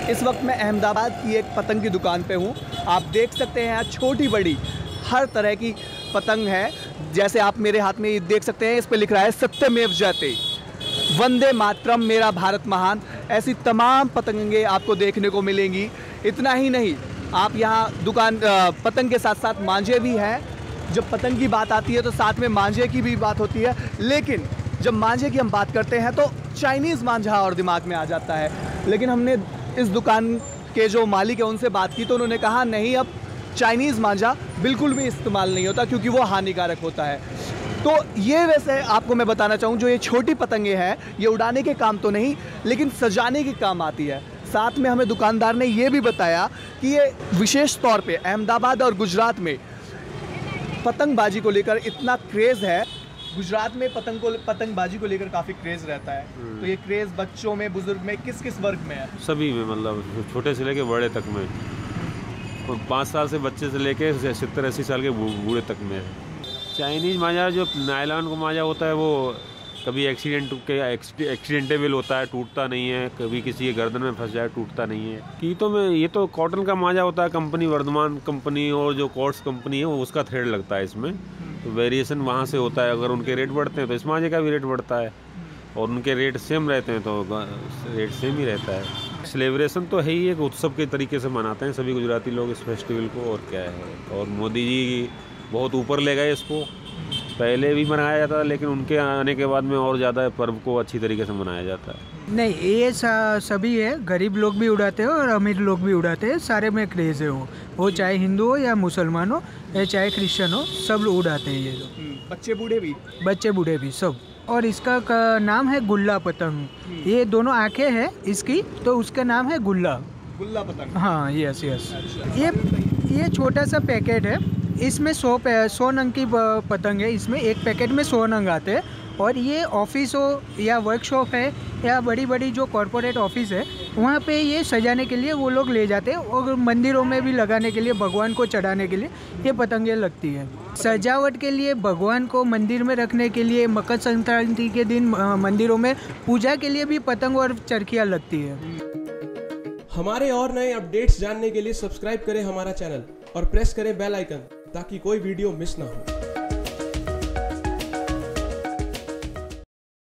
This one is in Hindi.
इस वक्त मैं अहमदाबाद की एक पतंग की दुकान पे हूँ। आप देख सकते हैं यहाँ छोटी बड़ी हर तरह की पतंग है। जैसे आप मेरे हाथ में ये देख सकते हैं, इस पे लिख रहा है सत्यमेव जयते, वंदे मातरम, मेरा भारत महान। ऐसी तमाम पतंगे आपको देखने को मिलेंगी। इतना ही नहीं, आप यहाँ दुकान पतंग के साथ साथ मांझे भी हैं। जब पतंग की बात आती है तो साथ में मांझे की भी बात होती है, लेकिन जब मांझे की हम बात करते हैं तो चाइनीज़ मांझा और दिमाग में आ जाता है। लेकिन हमने इस दुकान के जो मालिक है उनसे बात की तो उन्होंने कहा नहीं, अब चाइनीज़ मांझा बिल्कुल भी इस्तेमाल नहीं होता क्योंकि वो हानिकारक होता है। तो ये वैसे आपको मैं बताना चाहूँ, जो ये छोटी पतंगे हैं ये उड़ाने के काम तो नहीं लेकिन सजाने के काम आती है। साथ में हमें दुकानदार ने ये भी बताया कि ये विशेष तौर पे अहमदाबाद और गुजरात में पतंगबाजी को लेकर इतना क्रेज़ है। गुजरात में पतंगबाजी को लेकर काफ़ी क्रेज़ रहता है। तो ये क्रेज़ बच्चों में, बुजुर्ग में, किस किस वर्ग में है? सभी में, मतलब छोटे से लेके बड़े तक में, और 5 साल से बच्चे से लेके 70-80 साल के बूढ़े तक में है। चाइनीज़ मांझा जो नायलॉन का मांझा होता है वो कभी एक्सीडेंटेबल होता है, टूटता नहीं है। कभी किसी के गर्दन में फंस जाए, टूटता नहीं है। कीतों में ये तो कॉटन का मांझा होता है, कंपनी वर्धमान कंपनी और जो कॉर्ड्स कंपनी है उसका थ्रेड लगता है इसमें, तो वेरिएशन वहाँ से होता है। अगर उनके रेट बढ़ते हैं तो इस मांझे का भी रेट बढ़ता है, और उनके रेट सेम रहते हैं तो रेट सेम ही रहता है। सेलिब्रेशन तो है ही, एक उत्सव के तरीके से मनाते हैं सभी गुजराती लोग इस फेस्टिवल को, और क्या है। और मोदी जी बहुत ऊपर ले गए इसको। पहले भी मनाया जाता था लेकिन उनके आने के बाद में और ज़्यादा पर्व को अच्छी तरीके से मनाया जाता है। नहीं, ये सभी है, गरीब लोग भी उड़ाते हो और अमीर लोग भी उड़ाते हैं, सारे में क्रेज़ है। वो चाहे हिंदू हो या मुसलमान हो या चाहे क्रिश्चियन हो, सब लोग उड़ाते हैं ये लोग। बच्चे बूढ़े भी सब। और इसका नाम है गुल्ला पतंग। ये दोनों आंखें हैं इसकी, तो उसका नाम है गुल्ला पतंग। हाँ, यस। ये छोटा सा पैकेट है, इसमें 100 नंग की पतंग है। इसमें एक पैकेट में 100 नंग आते हैं। और ये ऑफिस हो या वर्कशॉप है या बड़ी बड़ी जो कॉरपोरेट ऑफिस है, वहाँ पे ये सजाने के लिए वो लोग ले जाते हैं, और मंदिरों में भी लगाने के लिए, भगवान को चढ़ाने के लिए ये पतंगें लगती हैं। सजावट के लिए, भगवान को मंदिर में रखने के लिए, मकर संक्रांति के दिन मंदिरों में पूजा के लिए भी पतंग और चरखियाँ लगती है। हमारे और नए अपडेट्स जानने के लिए सब्सक्राइब करें हमारा चैनल और प्रेस करें बेल आइकन ताकि कोई वीडियो मिस ना हो।